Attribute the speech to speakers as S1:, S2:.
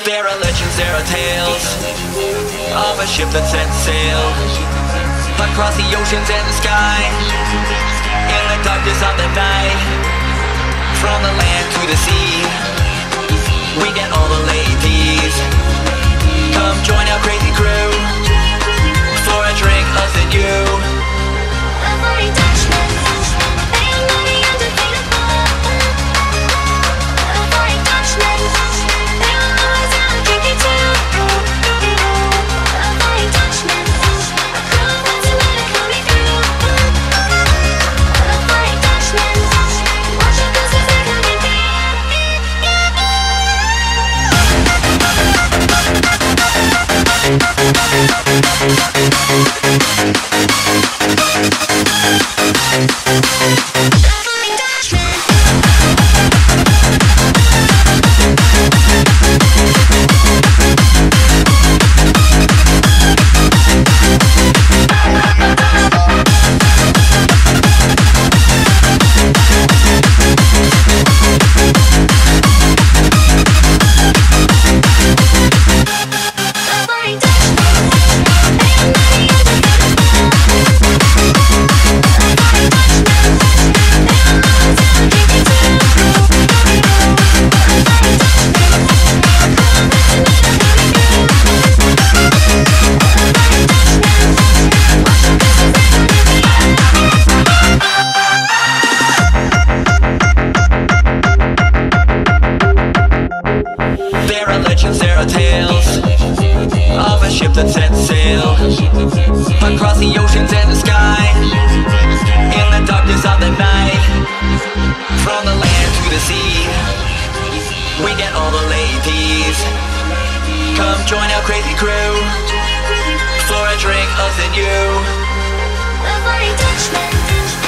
S1: There are legends, there are tales of a ship that set sail across the oceans and the sky. In the darkness of the night, from the land to the sea, we get all the ladies. Come join our crazy crew for a drink, us and you.
S2: A flying Dutchman, they are mighty undefeatable. A flying Dutchman, they will always have a drink or two. A flying Dutchman, a crew of ones who let it coming through. A flying Dutchman, watch out 'cause they're coming through.
S1: There are legends, there are tales of a ship that set sail across the oceans and the sky. In the darkness of the night, from the land to the sea, we get all the ladies. Come join our crazy crew for a drink, us and you.
S2: A flying Dutchman.